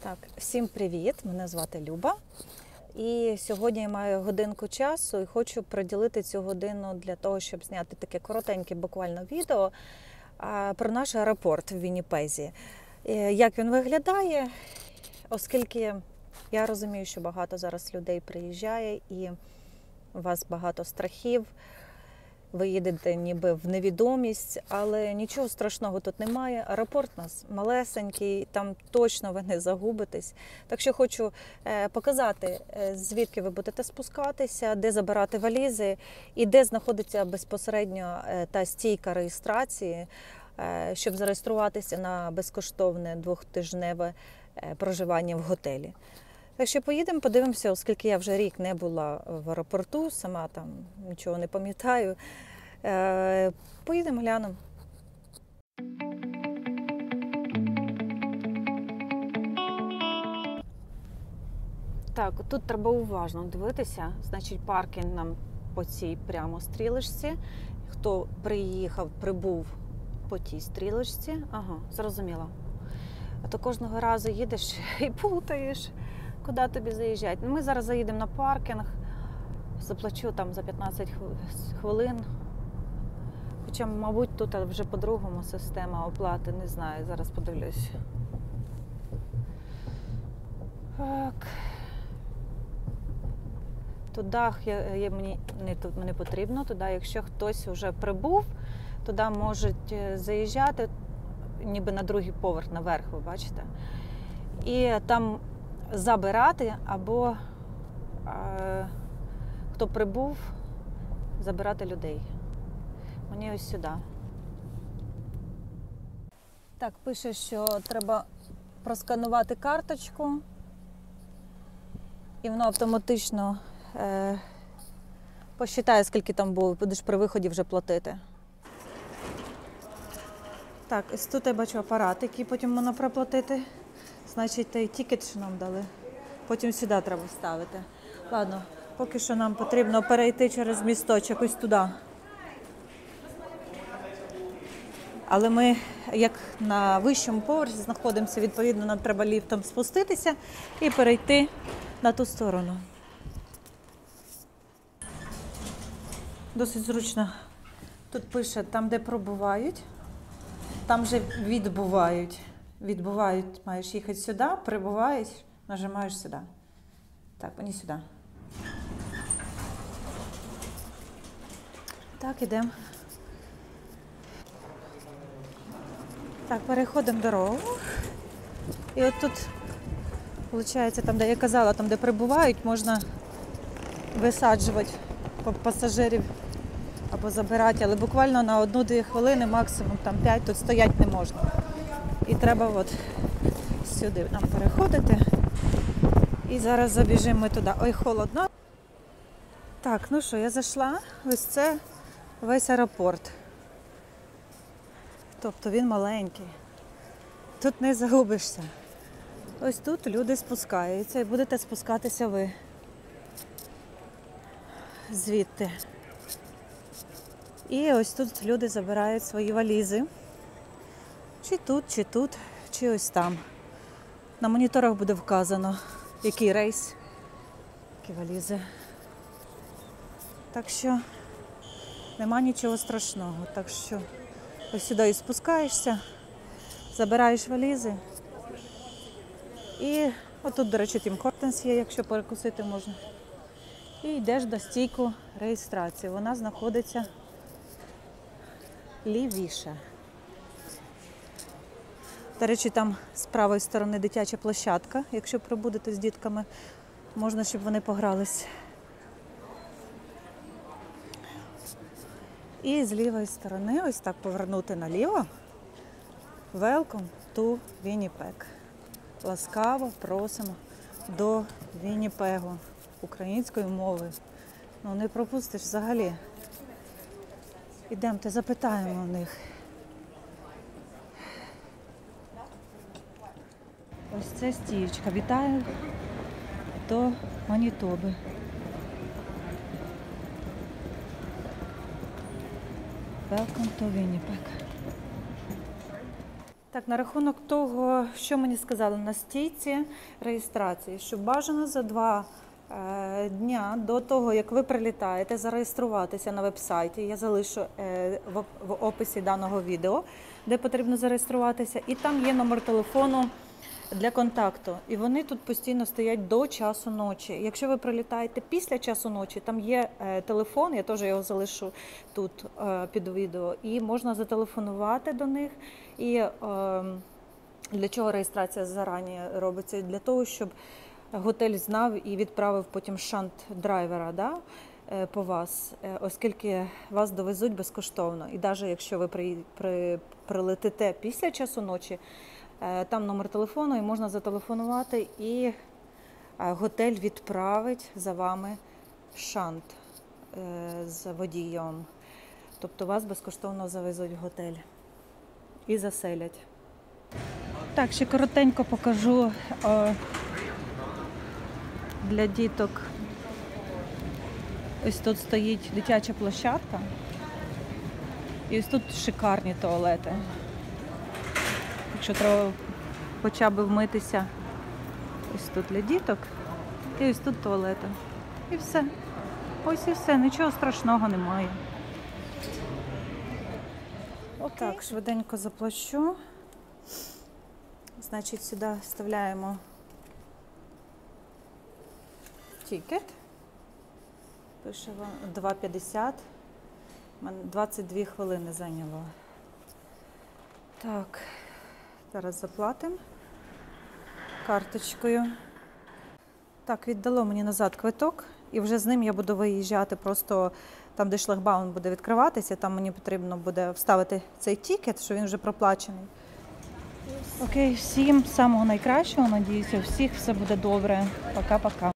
Так, всім привіт! Мене звати Люба. І сьогодні я маю годинку часу і хочу приділити цю годину для того, щоб зняти таке коротеньке буквально відео про наш аеропорт в Вінніпезі. Як він виглядає, оскільки я розумію, що багато зараз людей приїжджає і у вас багато страхів. Ви їдете ніби в невідомість, але нічого страшного тут немає. Аеропорт у нас малесенький, там точно ви не загубитесь. Так що хочу показати, звідки ви будете спускатися, де забирати валізи і де знаходиться безпосередньо та стійка реєстрації, щоб зареєструватися на безкоштовне двохтижневе проживання в готелі. Так що поїдемо, подивимося, оскільки я вже рік не була в аеропорту, сама там нічого не пам'ятаю. Поїдемо, глянемо. Так, тут треба уважно дивитися. Значить, паркінг нам по цій прямо стрілочці. Хто приїхав, прибув по тій стрілочці. Ага, зрозуміло. А то кожного разу їдеш і плутаєш, куди тобі заїжджати. Ми зараз заїдемо на паркінг, заплачу там за 15 хвилин. Хоча, мабуть, тут вже по-другому система оплати, не знаю, зараз подивлюсь. Так. Туди мені не потрібно, туди, якщо хтось вже прибув, туди можуть заїжджати, ніби на другий поверх, наверх, ви бачите. І там забирати або хто прибув, забирати людей. Мені ось сюди. Так, пише, що треба просканувати карточку і воно автоматично посчитає, скільки там будеш при виході вже платити. Так, ось тут я бачу апарат, який потім можна проплатити. Значить, той тікет, що нам дали, потім сюди треба вставити. Ладно, поки що нам потрібно перейти через місточок ось туди. Але ми, як на вищому поверсі знаходимося, відповідно, нам треба ліфтом спуститися і перейти на ту сторону. Досить зручно. Тут пише, там, де пробувають, там же відбувають. Відбувають, маєш їхати сюди, прибувають, нажимаєш сюди. Так, мені сюди. Так, ідемо. Так, переходимо дорогу. І от тут, виходить, там, де я казала, там, де прибувають, можна висаджувати пасажирів або забирати, але буквально на 1-2 хвилини, максимум там 5, тут стояти не можна. І треба от сюди нам переходити. І зараз забіжимо ми туди. Ой, холодно. Так, ну що, я зайшла. Ось це весь аеропорт. Тобто він маленький. Тут не загубишся. Ось тут люди спускаються і будете спускатися ви. Звідти. І ось тут люди забирають свої валізи. Чи тут, чи ось там. На моніторах буде вказано, який рейс, які валізи. Так що нема нічого страшного. Так що ось сюди і спускаєшся, забираєш валізи. І отут, до речі, Тім Хортонс є, якщо перекусити можна. І йдеш до стійку реєстрації. Вона знаходиться лівіше. До речі, там з правої сторони дитяча площадка. Якщо прибудете з дітками, можна, щоб вони погрались. І з лівої сторони, ось так повернути наліво. Welcome to Winnipeg. Ласкаво просимо до Вінніпегу українською мовою. Ну, не пропустиш взагалі. Ідемте, запитаємо в них. Ось це стіючка. Вітаю до Манітоби. Welcome to Winnipeg. Так, на рахунок того, що мені сказали на стійці реєстрації, що бажано за 2 дня до того, як ви прилітаєте, зареєструватися на веб-сайті. Я залишу в описі даного відео, де потрібно зареєструватися. І там є номер телефону для контакту. І вони тут постійно стоять до часу ночі. Якщо ви прилітаєте після часу ночі, там є телефон, я теж його залишу тут під відео, і можна зателефонувати до них. І для чого реєстрація зарані робиться? Для того, щоб готель знав і відправив потім шант-драйвера, да, по вас, оскільки вас довезуть безкоштовно. І навіть якщо ви прилетите після часу ночі, там номер телефону, і можна зателефонувати, і готель відправить за вами шант з водієм. Тобто вас безкоштовно завезуть в готель і заселять. Так, ще коротенько покажу для діток. Ось тут стоїть дитяча площадка. І ось тут шикарні туалети. Якщо треба хоча б вмитися, ось тут для діток, і ось тут туалети. І все. Ось і все, нічого страшного немає. Отак, швиденько заплачу. Значить, сюди вставляємо тікет. Пише вам 2,50. Мене 22 хвилини зайняло. Так, зараз заплатимо карточкою. Так, віддало мені назад квиток, і вже з ним я буду виїжджати просто там, де шлагбаум буде відкриватися, там мені потрібно буде вставити цей тікет, що він вже проплачений. Окей, всім самого найкращого, надіюся, у всіх все буде добре. Пока-пока.